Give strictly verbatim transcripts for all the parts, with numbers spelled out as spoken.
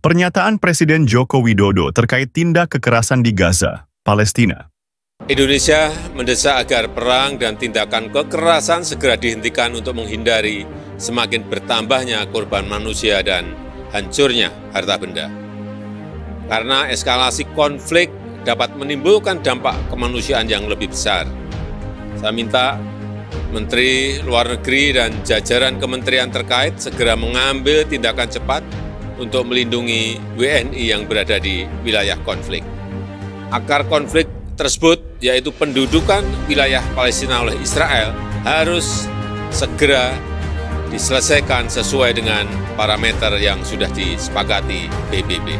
Pernyataan Presiden Joko Widodo terkait tindak kekerasan di Gaza, Palestina. Indonesia mendesak agar perang dan tindakan kekerasan segera dihentikan untuk menghindari semakin bertambahnya korban manusia dan hancurnya harta benda. Karena eskalasi konflik dapat menimbulkan dampak kemanusiaan yang lebih besar. Saya minta Menteri Luar Negeri dan jajaran kementerian terkait segera mengambil tindakan cepat untuk melindungi W N I yang berada di wilayah konflik. Akar konflik tersebut, yaitu pendudukan wilayah Palestina oleh Israel, harus segera diselesaikan sesuai dengan parameter yang sudah disepakati P B B.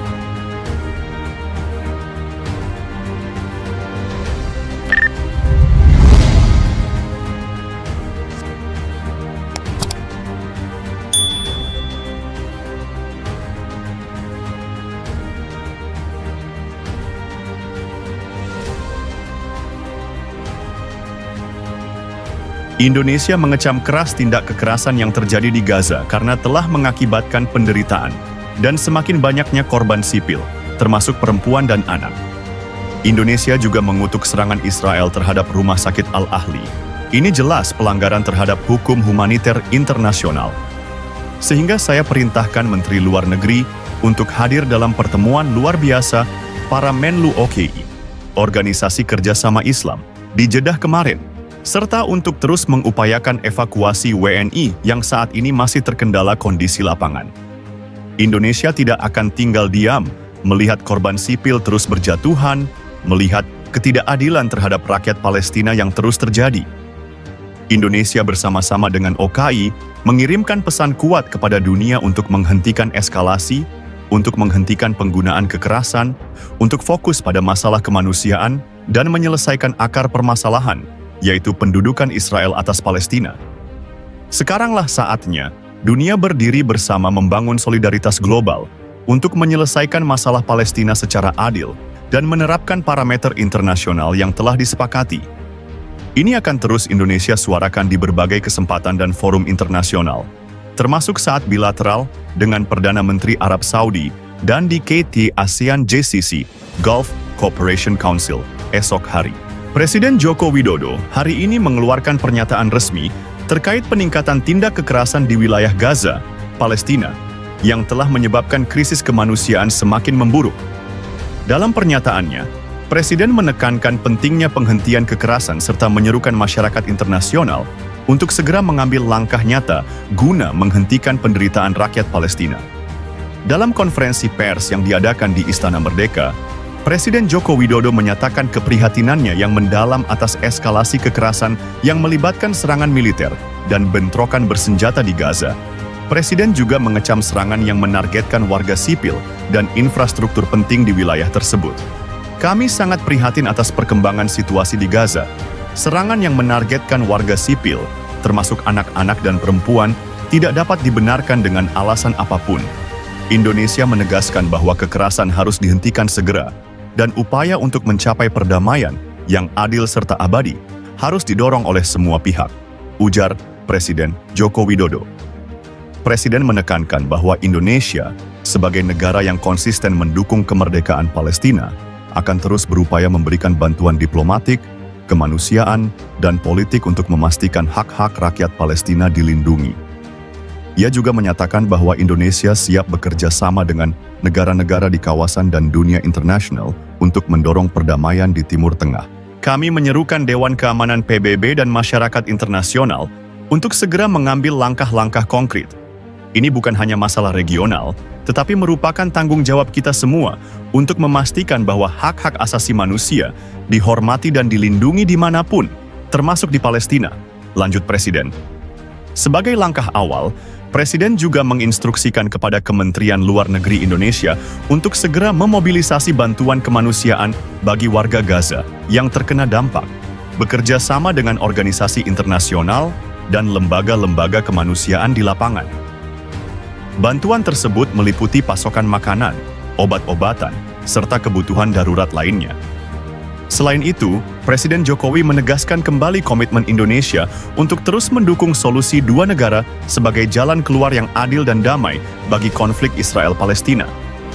Indonesia mengecam keras tindak kekerasan yang terjadi di Gaza karena telah mengakibatkan penderitaan dan semakin banyaknya korban sipil, termasuk perempuan dan anak. Indonesia juga mengutuk serangan Israel terhadap Rumah Sakit Al-Ahli. Ini jelas pelanggaran terhadap hukum humaniter internasional. Sehingga saya perintahkan Menteri Luar Negeri untuk hadir dalam pertemuan luar biasa para Menlu O K I, Organisasi Kerjasama Islam, di Jeddah kemarin, serta untuk terus mengupayakan evakuasi W N I yang saat ini masih terkendala kondisi lapangan. Indonesia tidak akan tinggal diam melihat korban sipil terus berjatuhan, melihat ketidakadilan terhadap rakyat Palestina yang terus terjadi. Indonesia bersama-sama dengan O K I mengirimkan pesan kuat kepada dunia untuk menghentikan eskalasi, untuk menghentikan penggunaan kekerasan, untuk fokus pada masalah kemanusiaan dan menyelesaikan akar permasalahan, yaitu pendudukan Israel atas Palestina. Sekaranglah saatnya dunia berdiri bersama membangun solidaritas global untuk menyelesaikan masalah Palestina secara adil dan menerapkan parameter internasional yang telah disepakati. Ini akan terus Indonesia suarakan di berbagai kesempatan dan forum internasional, termasuk saat bilateral dengan Perdana Menteri Arab Saudi dan di K T ASEAN G C C, Gulf Cooperation Council, esok hari. Presiden Joko Widodo hari ini mengeluarkan pernyataan resmi terkait peningkatan tindak kekerasan di wilayah Gaza, Palestina, yang telah menyebabkan krisis kemanusiaan semakin memburuk. Dalam pernyataannya, Presiden menekankan pentingnya penghentian kekerasan serta menyerukan masyarakat internasional untuk segera mengambil langkah nyata guna menghentikan penderitaan rakyat Palestina. Dalam konferensi pers yang diadakan di Istana Merdeka, Presiden Joko Widodo menyatakan keprihatinannya yang mendalam atas eskalasi kekerasan yang melibatkan serangan militer dan bentrokan bersenjata di Gaza. Presiden juga mengecam serangan yang menargetkan warga sipil dan infrastruktur penting di wilayah tersebut. Kami sangat prihatin atas perkembangan situasi di Gaza. Serangan yang menargetkan warga sipil, termasuk anak-anak dan perempuan, tidak dapat dibenarkan dengan alasan apapun. Indonesia menegaskan bahwa kekerasan harus dihentikan segera, dan upaya untuk mencapai perdamaian yang adil serta abadi harus didorong oleh semua pihak, ujar Presiden Joko Widodo. Presiden menekankan bahwa Indonesia, sebagai negara yang konsisten mendukung kemerdekaan Palestina, akan terus berupaya memberikan bantuan diplomatik, kemanusiaan, dan politik untuk memastikan hak-hak rakyat Palestina dilindungi. Ia juga menyatakan bahwa Indonesia siap bekerja sama dengan negara-negara di kawasan dan dunia internasional untuk mendorong perdamaian di Timur Tengah. Kami menyerukan Dewan Keamanan P B B dan masyarakat internasional untuk segera mengambil langkah-langkah konkret. Ini bukan hanya masalah regional, tetapi merupakan tanggung jawab kita semua untuk memastikan bahwa hak-hak asasi manusia dihormati dan dilindungi dimanapun, termasuk di Palestina, lanjut Presiden. Sebagai langkah awal, Presiden juga menginstruksikan kepada Kementerian Luar Negeri Indonesia untuk segera memobilisasi bantuan kemanusiaan bagi warga Gaza yang terkena dampak, bekerja sama dengan organisasi internasional dan lembaga-lembaga kemanusiaan di lapangan. Bantuan tersebut meliputi pasokan makanan, obat-obatan, serta kebutuhan darurat lainnya. Selain itu, Presiden Jokowi menegaskan kembali komitmen Indonesia untuk terus mendukung solusi dua negara sebagai jalan keluar yang adil dan damai bagi konflik Israel-Palestina.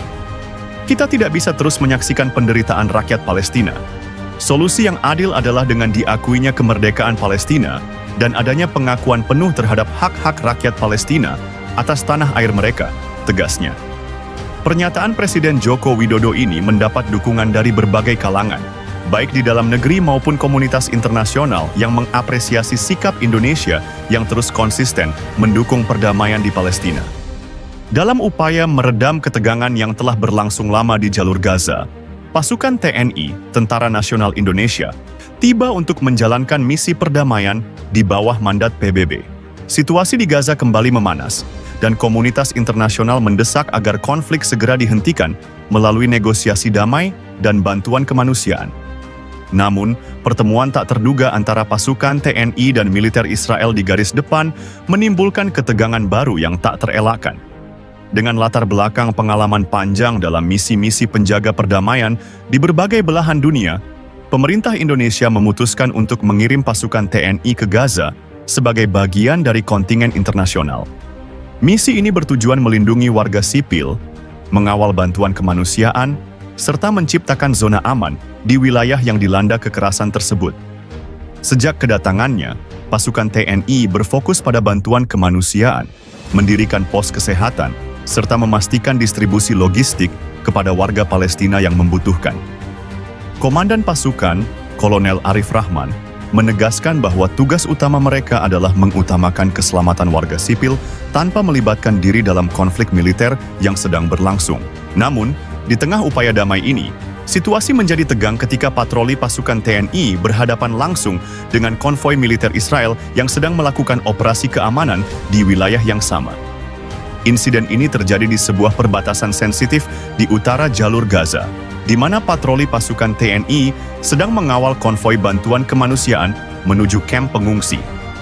Kita tidak bisa terus menyaksikan penderitaan rakyat Palestina. Solusi yang adil adalah dengan diakuinya kemerdekaan Palestina dan adanya pengakuan penuh terhadap hak-hak rakyat Palestina atas tanah air mereka, tegasnya. Pernyataan Presiden Joko Widodo ini mendapat dukungan dari berbagai kalangan, baik di dalam negeri maupun komunitas internasional yang mengapresiasi sikap Indonesia yang terus konsisten mendukung perdamaian di Palestina. Dalam upaya meredam ketegangan yang telah berlangsung lama di jalur Gaza, pasukan T N I, Tentara Nasional Indonesia, tiba untuk menjalankan misi perdamaian di bawah mandat P B B. Situasi di Gaza kembali memanas, dan komunitas internasional mendesak agar konflik segera dihentikan melalui negosiasi damai dan bantuan kemanusiaan. Namun, pertemuan tak terduga antara pasukan T N I dan militer Israel di garis depan menimbulkan ketegangan baru yang tak terelakkan. Dengan latar belakang pengalaman panjang dalam misi-misi penjaga perdamaian di berbagai belahan dunia, pemerintah Indonesia memutuskan untuk mengirim pasukan T N I ke Gaza sebagai bagian dari kontingen internasional. Misi ini bertujuan melindungi warga sipil, mengawal bantuan kemanusiaan, serta menciptakan zona aman di wilayah yang dilanda kekerasan tersebut. Sejak kedatangannya, pasukan T N I berfokus pada bantuan kemanusiaan, mendirikan pos kesehatan, serta memastikan distribusi logistik kepada warga Palestina yang membutuhkan. Komandan pasukan, Kolonel Arif Rahman, menegaskan bahwa tugas utama mereka adalah mengutamakan keselamatan warga sipil tanpa melibatkan diri dalam konflik militer yang sedang berlangsung. Namun, di tengah upaya damai ini, situasi menjadi tegang ketika patroli pasukan T N I berhadapan langsung dengan konvoi militer Israel yang sedang melakukan operasi keamanan di wilayah yang sama. Insiden ini terjadi di sebuah perbatasan sensitif di utara jalur Gaza, di mana patroli pasukan T N I sedang mengawal konvoi bantuan kemanusiaan menuju kamp pengungsi.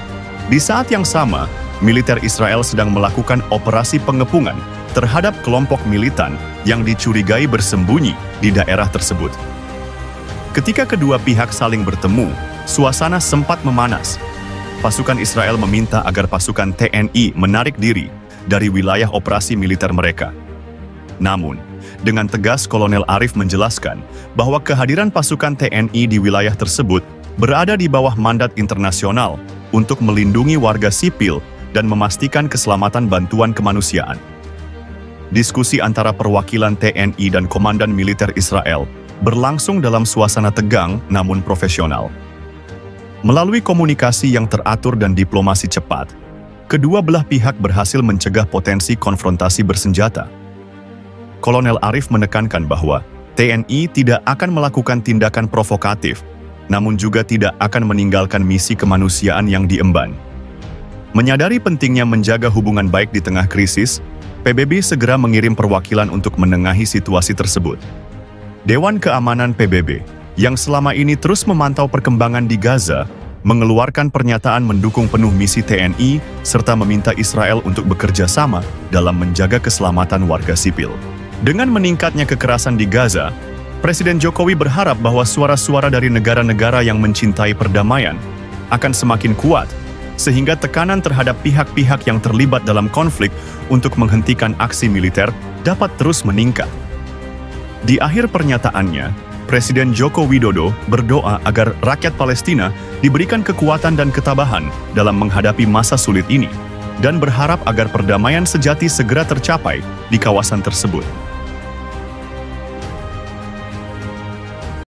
Di saat yang sama, militer Israel sedang melakukan operasi pengepungan terhadap kelompok militan yang dicurigai bersembunyi di daerah tersebut. Ketika kedua pihak saling bertemu, suasana sempat memanas. Pasukan Israel meminta agar pasukan T N I menarik diri dari wilayah operasi militer mereka. Namun, dengan tegas Kolonel Arif menjelaskan bahwa kehadiran pasukan T N I di wilayah tersebut berada di bawah mandat internasional untuk melindungi warga sipil dan memastikan keselamatan bantuan kemanusiaan. Diskusi antara perwakilan T N I dan komandan militer Israel berlangsung dalam suasana tegang namun profesional. Melalui komunikasi yang teratur dan diplomasi cepat, kedua belah pihak berhasil mencegah potensi konfrontasi bersenjata. Kolonel Arif menekankan bahwa T N I tidak akan melakukan tindakan provokatif, namun juga tidak akan meninggalkan misi kemanusiaan yang diemban. Menyadari pentingnya menjaga hubungan baik di tengah krisis, P B B segera mengirim perwakilan untuk menengahi situasi tersebut. Dewan Keamanan P B B, yang selama ini terus memantau perkembangan di Gaza, mengeluarkan pernyataan mendukung penuh misi T N I serta meminta Israel untuk bekerja sama dalam menjaga keselamatan warga sipil. Dengan meningkatnya kekerasan di Gaza, Presiden Jokowi berharap bahwa suara-suara dari negara-negara yang mencintai perdamaian akan semakin kuat, sehingga tekanan terhadap pihak-pihak yang terlibat dalam konflik untuk menghentikan aksi militer dapat terus meningkat. Di akhir pernyataannya, Presiden Joko Widodo berdoa agar rakyat Palestina diberikan kekuatan dan ketabahan dalam menghadapi masa sulit ini, dan berharap agar perdamaian sejati segera tercapai di kawasan tersebut.